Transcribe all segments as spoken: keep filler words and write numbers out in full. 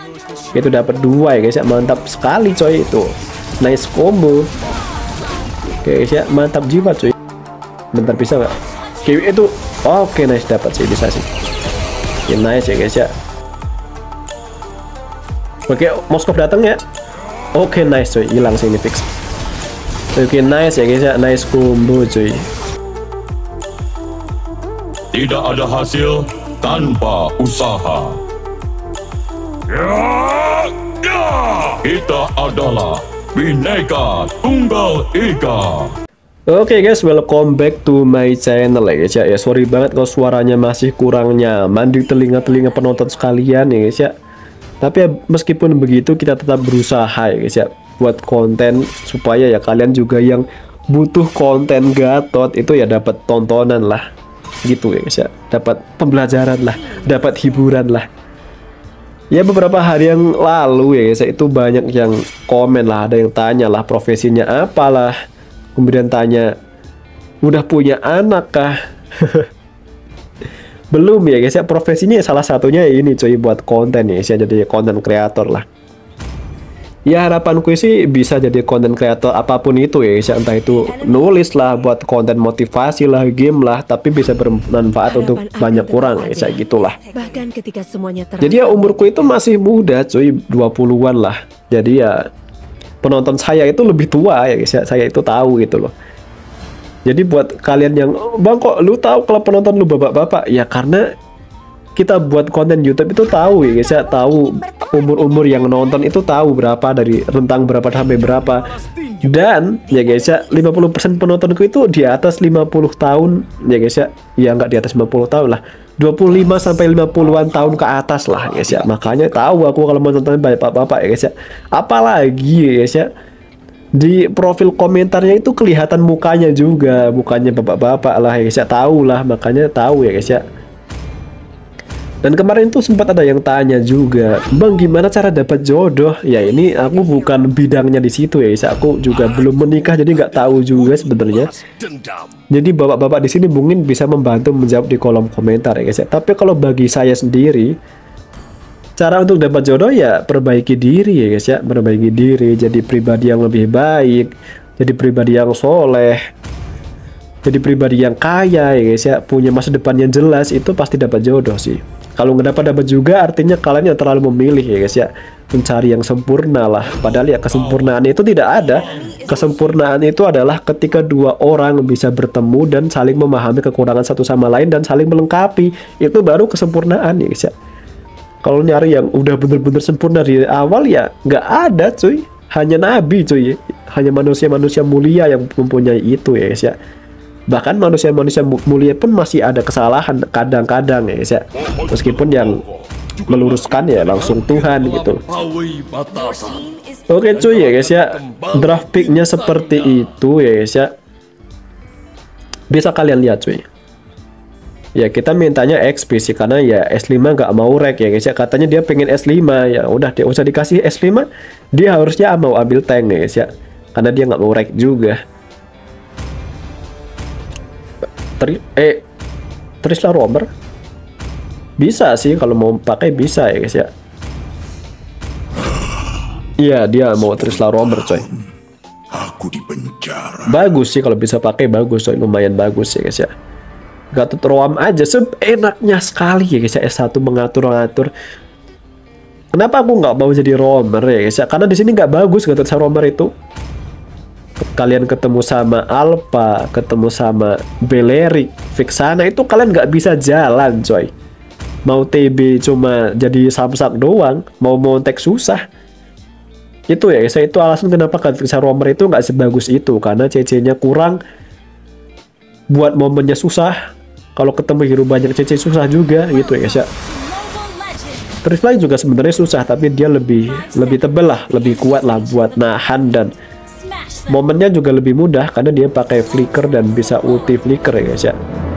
Itu dapat dua ya guys ya, mantap sekali coy itu. Nice combo. Oke guys ya, mantap jiwa cuy. Bentar bisa nggak? Oke itu, oke nice dapat sih, bisa sih. Oke nice ya guys ya. Oke Moskov datang ya. Oke nice cuy, hilang sih ini fix. Oke nice ya guys ya, nice combo cuy. Tidak ada hasil tanpa usaha. Ya, ya. Kita adalah Bhinneka Tunggal Ika. Oke okay guys, welcome back to my channel ya guys ya. Ya sorry banget kalau suaranya masih kurang nyaman di telinga-telinga penonton sekalian ya guys ya. Tapi ya, meskipun begitu kita tetap berusaha ya guys ya, buat konten supaya ya kalian juga yang butuh konten Gatot itu ya dapat tontonan lah. Gitu ya guys ya. Dapat pembelajaran lah, dapat hiburan lah. Ya beberapa hari yang lalu ya guys ya, itu banyak yang komen lah, ada yang tanya lah profesinya apalah. Kemudian tanya, udah punya anak kah? Belum ya guys ya, profesinya salah satunya ini cuy, buat konten ya guys ya, jadi konten kreator lah. Ya harapanku sih bisa jadi konten kreator apapun itu ya guys ya, entah itu nulis lah, buat konten motivasi lah, game lah, tapi bisa bermanfaat untuk banyak orang ya guys ya, gitulah. Bahkan ketika semuanya jadi ya umurku itu masih muda cuy, dua puluhan lah. Jadi ya penonton saya itu lebih tua ya guys ya, saya itu tahu gitu loh. Jadi buat kalian yang, bang kok lu tahu kalau penonton lu bapak-bapak, ya karena kita buat konten YouTube itu tahu ya guys ya, tahu umur-umur yang nonton itu tahu berapa, dari rentang berapa sampai berapa. Dan ya guys ya, lima puluh persen penontonku itu di atas lima puluh tahun ya guys ya. Ya nggak di atas lima puluh tahun lah, dua puluh lima sampai lima puluhan tahun ke atas lah guys ya. Makanya tahu aku kalau mau nonton bapak-bapak ya guys ya. Apalagi ya guys ya, di profil komentarnya itu kelihatan mukanya juga, mukanya bapak-bapak lah ya guys ya, tahu lah, makanya tahu ya guys ya. Dan kemarin tuh sempat ada yang tanya juga, bang gimana cara dapat jodoh? Ya ini aku bukan bidangnya di situ ya guys, aku juga belum menikah jadi nggak tahu juga sebenarnya. Jadi bapak-bapak di sini mungkin bisa membantu menjawab di kolom komentar ya guys ya. Tapi kalau bagi saya sendiri, cara untuk dapat jodoh ya perbaiki diri ya guys ya, perbaiki diri, jadi pribadi yang lebih baik, jadi pribadi yang soleh, jadi pribadi yang kaya ya guys ya, punya masa depan yang jelas, itu pasti dapat jodoh sih. Kalau nggak dapat dapat juga artinya kalian yang terlalu memilih ya guys ya, mencari yang sempurna lah. Padahal ya kesempurnaan itu tidak ada. Kesempurnaan itu adalah ketika dua orang bisa bertemu dan saling memahami kekurangan satu sama lain dan saling melengkapi, itu baru kesempurnaan ya guys ya. Kalau nyari yang udah bener-bener sempurna dari awal ya nggak ada cuy. Hanya nabi cuy, hanya manusia-manusia mulia yang mempunyai itu ya guys ya. Bahkan manusia-manusia mulia pun masih ada kesalahan kadang-kadang ya guys ya. Meskipun yang meluruskan ya langsung Tuhan gitu. Oke cuy ya guys ya, draft picknya seperti itu ya guys ya. Bisa kalian lihat cuy. Ya kita mintanya X P sih, karena ya S lima nggak mau rek ya guys ya. Katanya dia pengen S lima, ya udah dia usah dikasih S lima, dia harusnya mau ambil tank ya guys ya, karena dia nggak mau rek juga. Tri eh Trisla Romer bisa sih kalau mau pakai, bisa ya guys ya. Iya dia mau Trisla Romer coy. Aku di penjara. Bagus sih kalau bisa pakai, bagus coy, lumayan bagus ya guys ya. Gatot Roam aja seenaknya sekali ya guys ya, S satu mengatur-ngatur. Kenapa aku nggak mau jadi Romer ya guys ya? Karena di sini nggak bagus Gatot Romer itu. Kalian ketemu sama Alpha, ketemu sama Belerik, Vixana, itu kalian nggak bisa jalan coy. Mau T B cuma jadi samsak doang, mau montek susah. Itu ya guys, itu alasan kenapa Gatot Romer itu nggak sebagus itu, karena C C-nya kurang, buat momennya susah. Kalau ketemu hero banyak C C susah juga gitu ya guys ya. Trisla juga sebenarnya susah, tapi dia lebih lebih tebel lah, lebih kuat lah buat nahan, dan momennya juga lebih mudah karena dia pakai flicker dan bisa ulti flicker ya guys ya.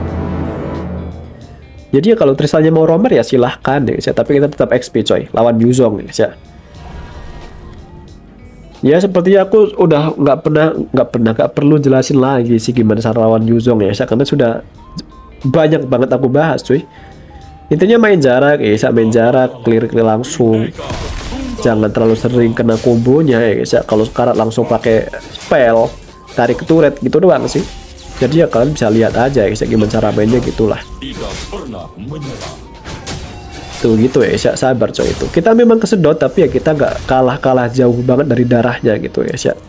Jadi ya kalau Trislanya mau Romer ya silahkan ya guys ya, tapi kita tetap X P coy lawan Yuzong ya guys ya. Ya sepertinya aku udah nggak pernah nggak pernah nggak perlu jelasin lagi sih gimana cara lawan Yuzong ya guys ya, karena sudah banyak banget aku bahas cuy. Intinya main jarak ya guys ya, main jarak, clear clear langsung. jangan terlalu sering kena kombonya ya guys ya. Kalau sekarang langsung pakai spell tarik turret gitu doang sih. Jadi ya kalian bisa lihat aja ya guys ya, gimana cara mainnya gitulah. Tidak pernah menyerah. Tuh gitu ya guys ya, sabar coy itu. Kita memang kesedot tapi ya kita nggak kalah-kalah jauh banget dari darahnya gitu ya guys ya.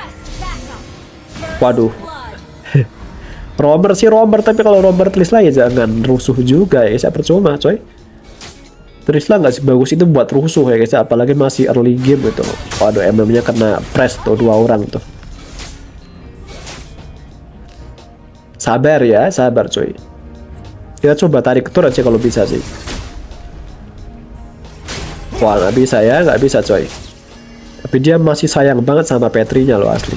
Waduh. Romer sih Romer, tapi kalau Romer Trisla ya jangan rusuh juga ya guys ya, percuma coy. Trisla nggak sebagus itu buat rusuh ya guys ya, apalagi masih early game gitu. Waduh, M M-nya kena press tuh dua orang tuh. Sabar ya, sabar coy. Kita coba tarik turret sih kalau bisa sih. Wah, nggak bisa ya, nggak bisa coy. Tapi dia masih sayang banget sama Petrinya loh asli.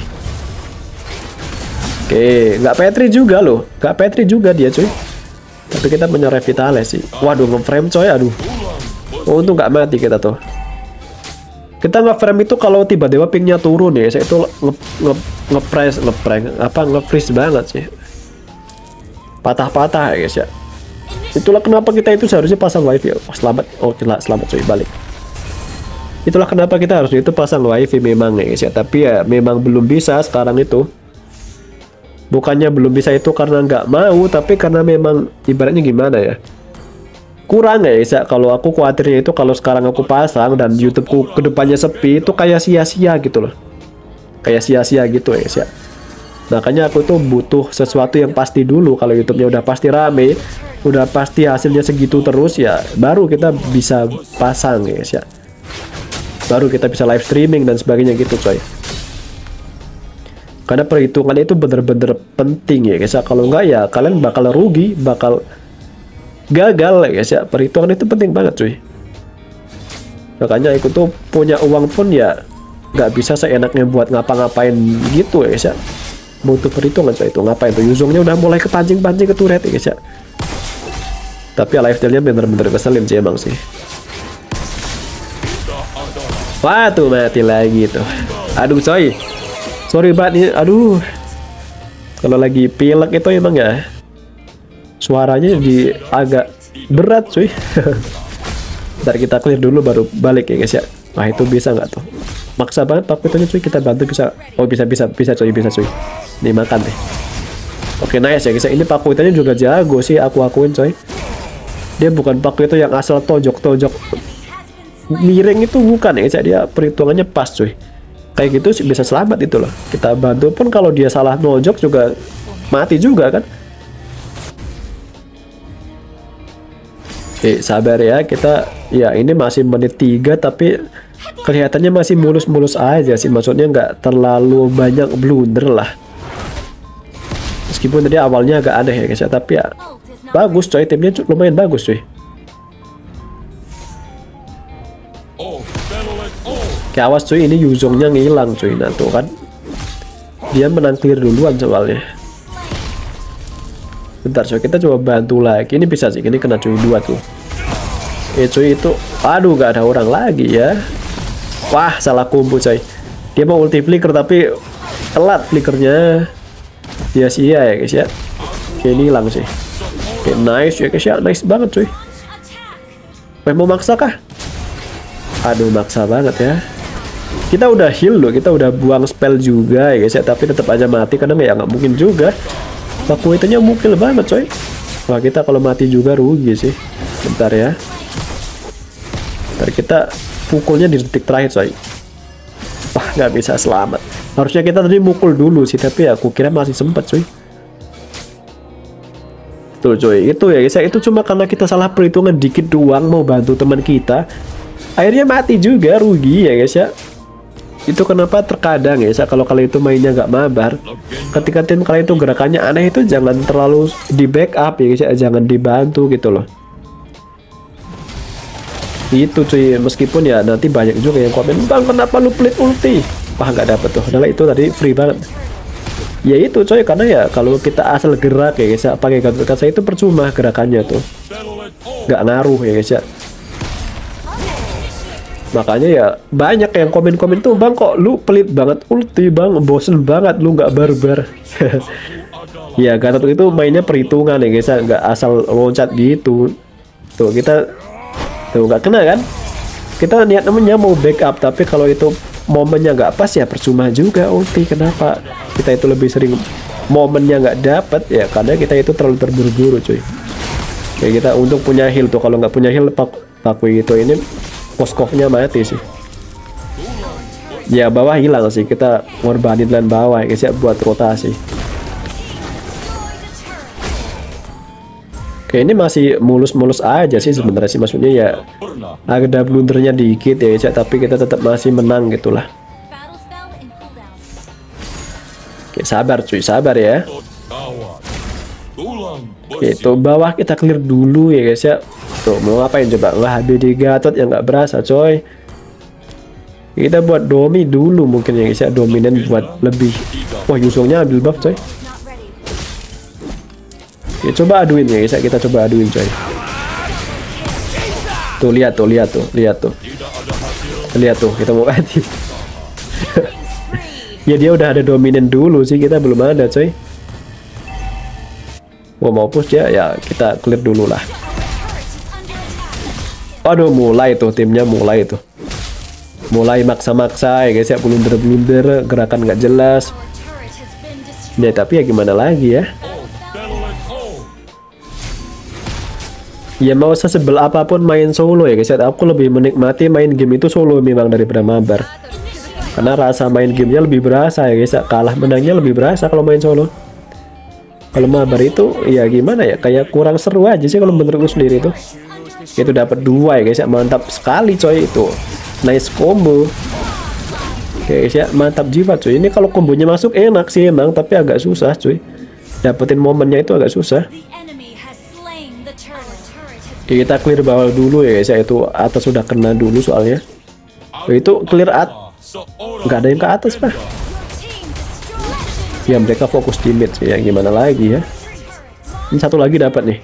Oke, nggak Petri juga loh, nggak Petri juga dia coy. Tapi kita punya Revitale sih. Waduh, nge-frame coy, aduh. Oh, untung nggak mati kita tuh. Kita nge-frame itu kalau tiba-tiba pingnya turun ya, saya itu nge-press, nge nge-prank, apa nge-freeze banget sih. Patah-patah ya guys ya. Itulah kenapa kita itu seharusnya pasang wifi. Oh, selamat, oh selamat coy, balik. Itulah kenapa kita harus itu pasang wifi memang ya guys ya. Tapi ya memang belum bisa sekarang itu. Bukannya belum bisa itu karena nggak mau, tapi karena memang ibaratnya gimana ya, kurang ya guys ya. Kalau aku khawatirnya itu kalau sekarang aku pasang dan YouTubeku kedepannya sepi itu kayak sia-sia gitu loh, kayak sia-sia gitu ya guys ya. Makanya aku tuh butuh sesuatu yang pasti dulu. Kalau YouTube-nya udah pasti rame, udah pasti hasilnya segitu terus ya, baru kita bisa pasang ya guys ya, baru kita bisa live streaming dan sebagainya gitu coy. Karena perhitungannya itu bener-bener penting ya guys ya. Kalau enggak ya kalian bakal rugi, bakal gagal ya guys ya. Perhitungan itu penting banget cuy. Makanya aku tuh punya uang pun ya nggak bisa seenaknya buat ngapa-ngapain gitu ya guys ya. Butuh perhitungan coy itu. Ngapain tuh Yuzongnya udah mulai kepancing-pancing ke turret ya guys ya. Tapi live steal-nya bener-bener keselin sih emang sih. Wah tuh mati lagi tuh. Aduh coy, sorry banget nih, aduh. Kalau lagi pilek itu emang ya suaranya jadi agak berat cuy. Ntar kita clear dulu baru balik ya guys ya. Wah itu bisa nggak tuh? Maksa banget paketnya cuy, kita bantu bisa. Oh bisa bisa bisa cuy, bisa cuy. Nih makan deh. Oke nice ya guys ya. Ini paketnya juga jago sih, aku akuin coy. Dia bukan paku itu yang asal tojok-tojok miring itu, bukan ya guys ya. Dia perhitungannya pas cuy. Kayak gitu sih bisa selamat itu loh. Kita bantu pun kalau dia salah nojok juga mati juga kan. Oke sabar ya, kita ya ini masih menit tiga tapi kelihatannya masih mulus-mulus aja sih. Maksudnya nggak terlalu banyak blunder lah. Meskipun tadi awalnya agak aneh ya guys ya, tapi ya bagus coy, timnya lumayan bagus coy. Oke awas cuy, ini Yuzongnya ngilang cuy. Nah tuh kan, dia menang clear duluan soalnya. Bentar cuy, kita coba bantu lagi. Ini bisa sih, ini kena cuy dua tuh. Eh cuy itu, aduh gak ada orang lagi ya. Wah salah combo coy. Dia mau ulti flicker tapi telat flickernya. Sia-sia ya guys ya. Oke ini hilang sih. Oke nice ya guys ya, nice banget cuy. Eh mau maksa kah? Aduh maksa banget ya. Kita udah heal loh, kita udah buang spell juga ya guys ya, tapi tetap aja mati karena ya nggak mungkin juga. Paku itunya mukil banget coy. Wah kita kalau mati juga rugi sih. Bentar ya. Bentar kita pukulnya di detik terakhir coy. Wah nggak bisa selamat. Harusnya kita tadi mukul dulu sih, tapi aku kira masih sempat cuy. Tuh coy, itu ya guys ya, itu cuma karena kita salah perhitungan dikit doang mau bantu teman kita. Akhirnya mati juga, rugi ya guys ya. Itu kenapa terkadang ya kalau kalian itu mainnya nggak mabar, ketika tim kalian itu gerakannya aneh itu jangan terlalu di backup ya guys ya, jangan dibantu gitu loh. Itu cuy, meskipun ya nanti banyak juga yang komen, bang kenapa lu pelit ulti? Wah nggak dapet tuh, adalah itu tadi free banget. Ya itu coy, karena ya kalau kita asal gerak ya guys ya, pakai ganteng saya itu percuma gerakannya tuh, nggak ngaruh ya guys ya. Makanya ya banyak yang komen-komen tuh, bang kok lu pelit banget ulti bang, bosen banget lu nggak barbar. Ya Gatot itu mainnya perhitungan ya guys ya, nggak asal loncat gitu. Tuh kita tuh nggak kena kan, kita niat namanya mau backup, tapi kalau itu momennya nggak pas ya percuma juga ulti. Kenapa kita itu lebih sering momennya nggak dapat ya? Karena kita itu terlalu terburu-buru cuy. Kayak kita untuk punya heal tuh, kalau nggak punya heal pak Pakui itu ini Moskov-nya mati sih. Ya bawah hilang sih, kita ngorbanin land bawah ya guys ya buat rotasi. Oke, ini masih mulus-mulus aja sih sebenarnya sih, maksudnya ya ada blundernya dikit ya guys ya, tapi kita tetap masih menang gitulah. Oke, sabar cuy, sabar ya. Oke, itu bawah kita clear dulu ya guys ya. Tuh mau ngapain coba? Wah, H B D Gatot yang nggak berasa coy. Kita buat domi dulu mungkin ya guys ya, dominan buat lebih. Wah, Yusungnya ambil buff coy. Ya, coba aduin ya guys ya, kita coba aduin coy. Tuh lihat tuh, lihat tuh, lihat tuh. Lihat tuh, kita mau mati. Ya dia udah ada dominan dulu sih, kita belum ada coy. Wah, mau push ya, ya kita clear dulu lah. Aduh, mulai tuh timnya mulai tuh. Mulai maksa-maksa ya guys ya, blunder-blunder, gerakan nggak jelas. Ya tapi ya gimana lagi ya. Ya mau sesebel apapun main solo ya guys ya, aku lebih menikmati main game itu solo memang daripada mabar. Karena rasa main gamenya lebih berasa ya guys ya, kalah menangnya lebih berasa kalau main solo. Kalau mabar itu ya gimana ya, kayak kurang seru aja sih kalau menurutku sendiri tuh. Itu dapat dua ya guys ya, mantap sekali coy itu. Nice combo. Oke guys ya, mantap jiwa cuy. Ini kalau kombonya masuk enak sih emang, tapi agak susah cuy. Dapetin momennya itu agak susah. Kita clear bawah dulu ya guys ya, itu atas sudah kena dulu soalnya. Itu clear at, nggak ada yang ke atas pak. Ya mereka fokus di mid sih ya, gimana lagi ya. Ini satu lagi dapat nih.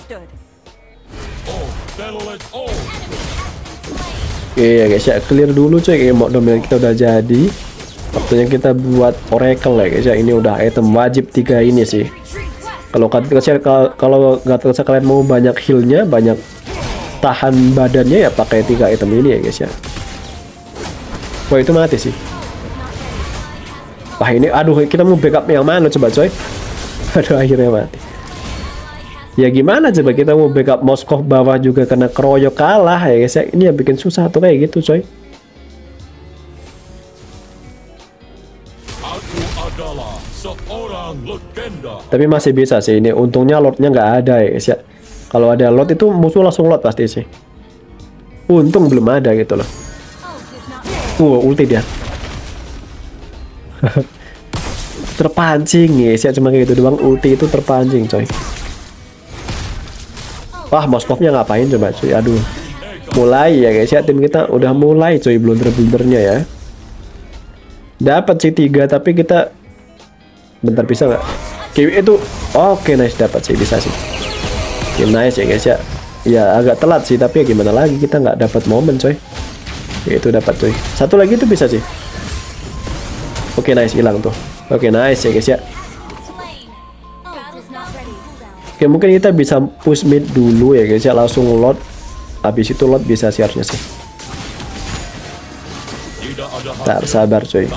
Oke ya guys ya, clear dulu cuy. Kayak mau dominan kita udah jadi. Waktunya kita buat oracle ya guys ya. Ini udah item wajib tiga ini sih. Kalau kalian kalau nggak terasa kalian mau banyak healnya, banyak tahan badannya ya pakai tiga item ini ya guys ya. Wah itu mati sih. Wah ini aduh, kita mau backup yang mana coba coy. Aduh akhirnya mati. Ya gimana coba kita mau backup Moskov bawah juga kena keroyok kalah ya guys ya. Ini yang bikin susah tuh kayak gitu coy. Tapi masih bisa sih ini, untungnya lordnya nggak ada ya guys ya. Kalau ada lord itu musuh langsung lord pasti sih. Untung belum ada gitu loh. Wow, ulti dia. Terpancing ya guys ya, cuma kayak gitu doang, ulti itu terpancing coy. Wah, Moskovnya ngapain coba cuy. Aduh. Mulai ya guys ya, tim kita udah mulai coy blunder-blundernya ya. Dapat sih tiga, tapi kita bentar bisa nggak? Kiwi itu oke okay, nice, dapat sih, bisa sih. Oke, okay, nice ya guys ya. Ya agak telat sih, tapi ya gimana lagi, kita nggak dapat momen coy. Oke, itu dapat coy. Satu lagi itu bisa sih. Oke okay, nice, hilang tuh. Oke okay, nice ya guys ya. Oke, okay, mungkin kita bisa push mid dulu ya guys ya, langsung load. Habis itu load bisa sih harusnya sih. Ntar sabar coy.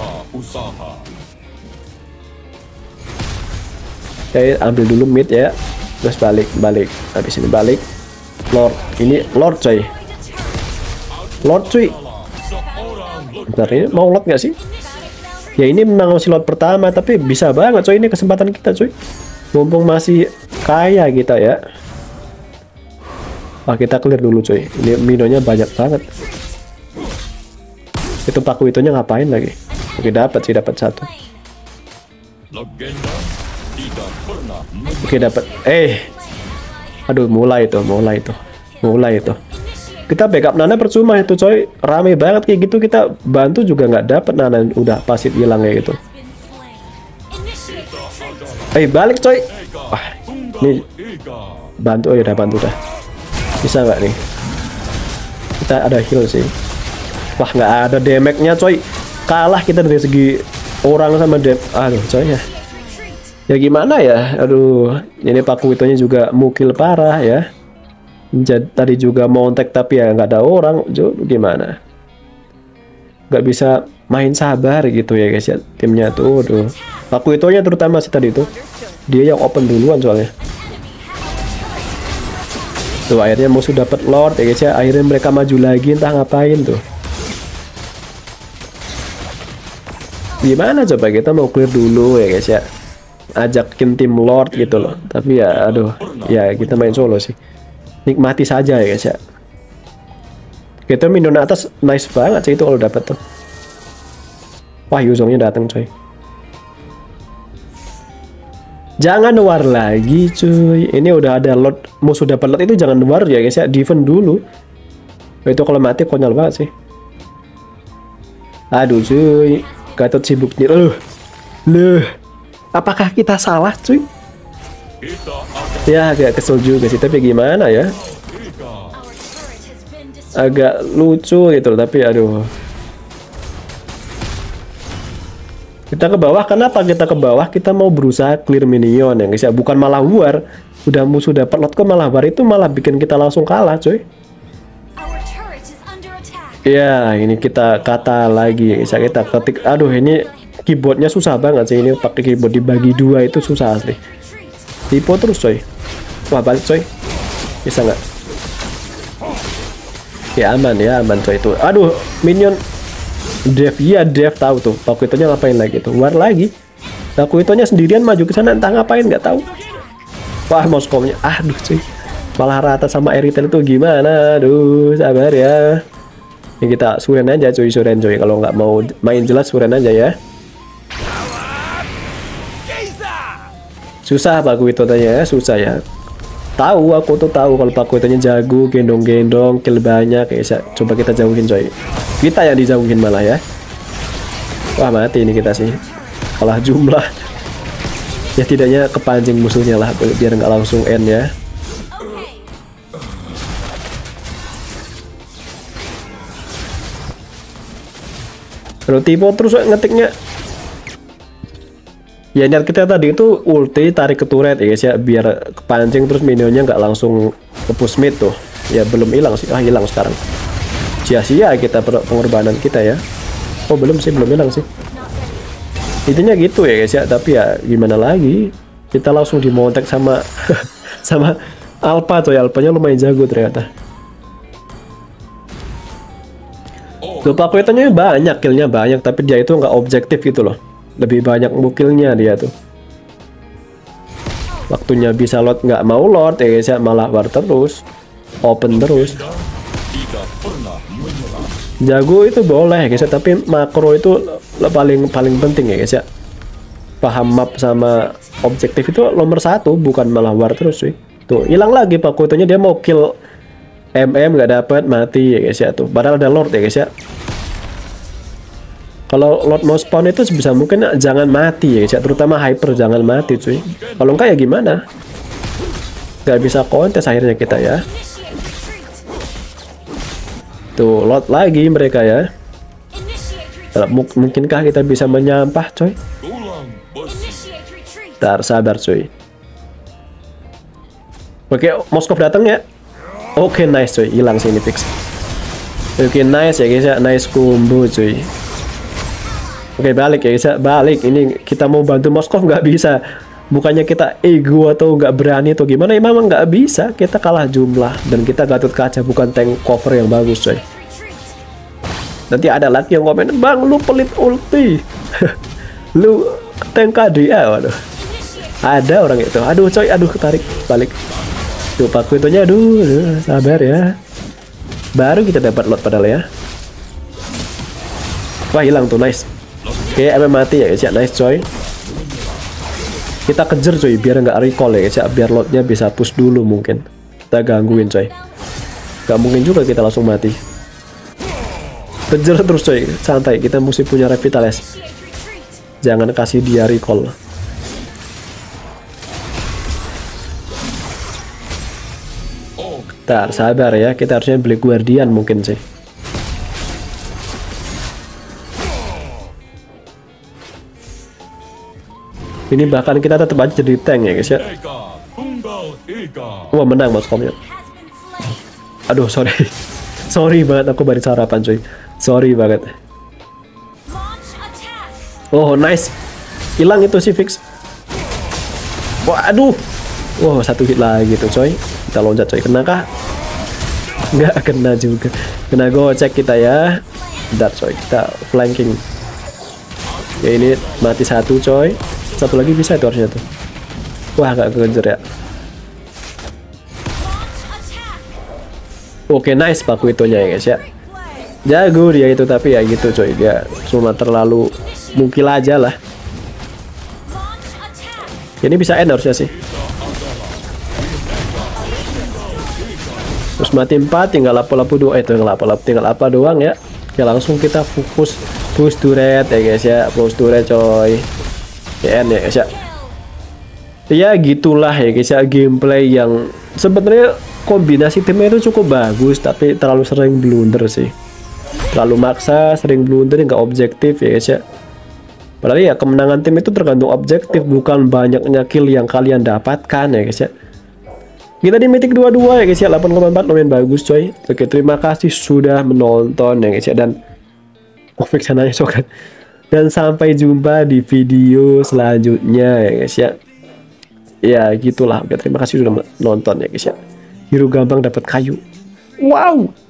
Oke, ambil dulu mid ya, terus balik balik habis ini balik lord. Ini lord coy, lord cuy. Bentar, ini mau lord nggak sih? Ya ini memang masih lord pertama, tapi bisa banget coy, ini kesempatan kita coy, mumpung masih kaya kita ya. Wah, kita clear dulu coy, ini minonya banyak banget. Itu paku itunya ngapain lagi? Oke, dapat sih, dapat satu. Oke, dapat. Eh, aduh, mulai tuh, mulai tuh, mulai tuh. Kita backup Nana percuma itu coy, rame banget kayak gitu, kita bantu juga nggak dapat. Nana udah pasif hilang kayak gitu. Eh, balik coy. Wah, ini bantu, oh ya udah bantu dah. Bisa nggak nih? Kita ada heal sih. Wah, nggak ada damage-nya coy. Kalah kita dari segi orang sama dem. Aduh coy ya. Ya gimana ya, aduh, ini paku itunya juga mukil parah ya. Jadi tadi juga mau tag tapi ya nggak ada orang, Jo, gimana? Nggak bisa main sabar gitu ya guys ya timnya tuh. Tuh. Aku itunya terutama sih tadi tuh. Dia yang open duluan soalnya. Tuh akhirnya musuh dapat Lord ya guys ya. Akhirnya mereka maju lagi entah ngapain tuh. Gimana coba kita mau clear dulu ya guys ya. Ajakin tim Lord gitu loh. Tapi ya aduh, ya kita main solo sih. Nikmati saja ya guys ya. Kita minion atas nice banget sih itu kalau dapat tuh. Wah, Yuzongnya datang coy. Jangan war lagi cuy. Ini udah ada Lord, musuh dapat Lord itu jangan war ya guys ya. Defend dulu. Itu kalau mati konyol banget sih. Aduh cuy. Gatot sibuk nih. Loh. Loh. Apakah kita salah cuy? Ya agak kesel juga sih, tapi gimana ya, agak lucu gitu loh, tapi aduh. Kita ke bawah, kenapa kita ke bawah? Kita mau berusaha clear minion ya guys ya, bukan malah war. Udah musuh dapat lot kok malah war, itu malah bikin kita langsung kalah cuy. Ya ini kita kata lagi ya guys ya, kita ketik. Aduh ini keyboardnya susah banget sih, ini pakai keyboard dibagi dua itu susah asli. Tipe terus coy. Wah balik coy. Bisa nggak? Ya aman ya aman coy itu. Aduh minion Dev, iya Dev tahu tuh. Aku itunya ngapain lagi tuh? War lagi. Aku itunya sendirian maju ke sana entah ngapain nggak tahu. Wah Moskownya. Aduh cuy. Malah rata sama Eritel tuh gimana? Aduh sabar ya. Ini kita suren aja cuy, suren cuy. Kalau nggak mau main jelas suren aja ya. Susah Paku itu tanya ya, susah ya. Tahu aku tuh tahu kalau Paku itu jago, gendong-gendong, kill banyak kayak. Coba kita jauhin coy. Kita yang dijauhin malah ya. Wah mati ini kita sih. Kalah jumlah. Ya tidaknya kepancing musuhnya lah biar nggak langsung end ya. Kalau tipe terus ngetiknya. Ya niat kita tadi itu ulti tarik ke turret ya guys ya, biar kepancing terus minionnya nggak langsung ke push mid tuh. Ya belum hilang sih, ah hilang sekarang. Sia-sia kita pengorbanan kita ya. Oh belum sih, belum hilang sih. Intinya gitu ya guys ya, tapi ya gimana lagi, kita langsung dimontek sama sama Alpha coy. Alphanya lumayan jago ternyata. Lupa aku itunya banyak, killnya banyak, tapi dia itu nggak objektif gitu loh. Lebih banyak mukilnya dia tuh. Waktunya bisa lot nggak mau lot ya guys ya, malah war terus, open terus. Jago itu boleh guys ya, tapi makro itu paling paling penting ya guys ya. Paham map sama objektif itu nomor satu, bukan malah war terus sih. Tuh hilang lagi Paku itunya, dia mau kill M M nggak dapat, mati ya guys ya tuh. Padahal ada Lord ya guys ya. Kalau Lord mau spawn itu sebisa mungkin jangan mati ya guys ya, terutama hyper jangan mati cuy. Kalau enggak ya gimana? Nggak bisa kontes akhirnya kita ya. Tuh Lord lagi mereka ya. Mungkinkah kita bisa menyampah coy? Ntar sabar cuy. Oke Moskov datang ya. Oke nice cuy, hilang sini fix. Oke nice ya guys ya, nice combo cuy. Oke balik ya guys ya, balik. Ini kita mau bantu Moskov nggak bisa. Bukannya kita ego atau nggak berani atau gimana, ya memang nggak bisa. Kita kalah jumlah dan kita Gatot Kaca, bukan tank cover yang bagus coy. Nanti ada lagi yang komen, bang lu pelit ulti. Lu tank K D A. Waduh, ada orang itu. Aduh coy, aduh ketarik balik. Tuh Paku itunya, aduh, aduh sabar ya. Baru kita dapat lot padahal ya. Wah hilang tuh, nice. Oke, M M mati ya guys ya, nice coy. Kita kejar coy, biar nggak recall ya guys ya, biar lotnya bisa push dulu mungkin. Kita gangguin coy. Gak mungkin juga kita langsung mati. Kejar terus coy, santai. Kita mesti punya revitalize. Jangan kasih dia recall. Bentar, sabar ya. Kita harusnya beli guardian mungkin sih. Ini bahkan kita tetap aja jadi tank ya guys ya. Wah menang Moskovnya. Aduh, sorry. Sorry banget, aku baru sarapan coy. Sorry banget. Oh, nice. Hilang itu si Fix. Wah, aduh. Wow, satu hit lagi tuh coy. Kita loncat coy. Kena kah? Nggak kena juga. Kena gocek kita ya. Bentar coy, kita flanking. Ya ini mati satu coy. Satu lagi bisa itu harusnya tuh. Wah, nggak kekejar ya. Oke, nice paku itunya ya guys ya. Jago dia itu, tapi ya gitu coy, dia cuma terlalu mungkin aja lah. Ini bisa end harusnya sih. Terus mati empat, tinggal lapu-lapu dua, eh tinggal lapu-lapu, tinggal apa doang ya. Ya langsung kita fokus push turret ya guys ya, push turret coy. Ya end ya guys ya. Ya gitulah ya guys ya, gameplay yang sebenarnya kombinasi timnya itu cukup bagus, tapi terlalu sering blunder sih. Terlalu maksa, sering blunder, nggak objektif ya guys ya. Padahal ya kemenangan tim itu tergantung objektif, bukan banyaknya kill yang kalian dapatkan ya guys ya. Kita di Mythic dua puluh dua ya guys ya, delapan koma empat lumayan bagus coy. Oke, terima kasih sudah menonton ya guys ya, dan oh fix sananya sokat. Dan sampai jumpa di video selanjutnya ya guys ya. Ya gitulah. Oke, terima kasih sudah menonton ya guys ya. Hero gampang dapat kayu. Wow.